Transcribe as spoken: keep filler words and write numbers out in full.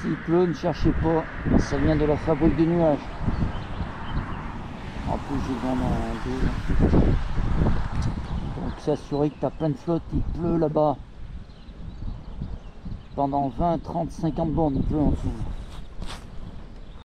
S'il pleut, ne cherchez pas, ça vient de la fabrique de nuages. En plus, j'ai dans un dos. Donc, s'assurer que tu as plein de flotte, il pleut là-bas. Pendant vingt, trente, cinquante bornes, il pleut en dessous.